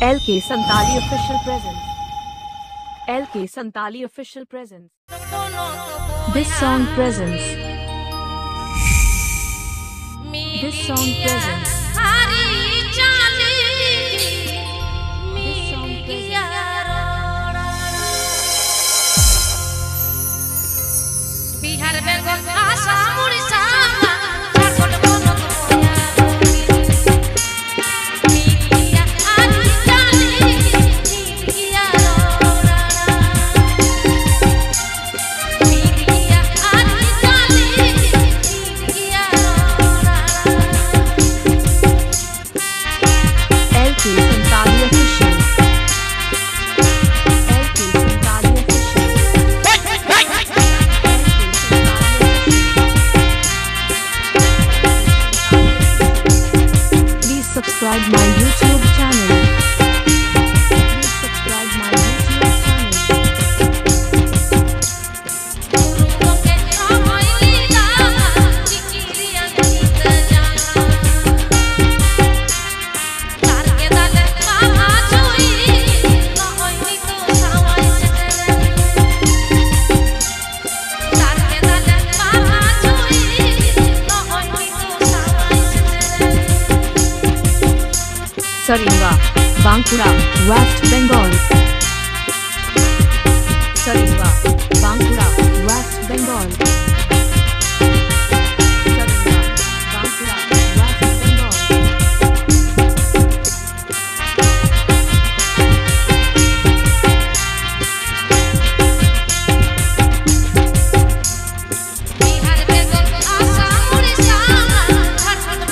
LK Santali official presence. LK Santali official presence. This song presents. This song presents. Bihar Bengal Assam Orissa Subscribe my YouTube channel. Please subscribe my YouTube Saringwa, Bankura, West Bengal. Saringwa, Bankura, West Bengal. Saringwa, Bankura, West Bengal. Bihar Bengal Assam Orissa Jharkhand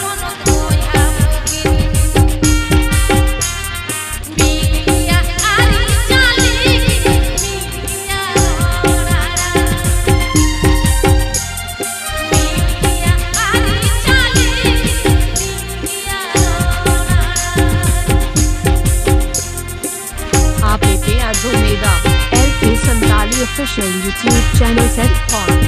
LK Santali official YouTube channel set for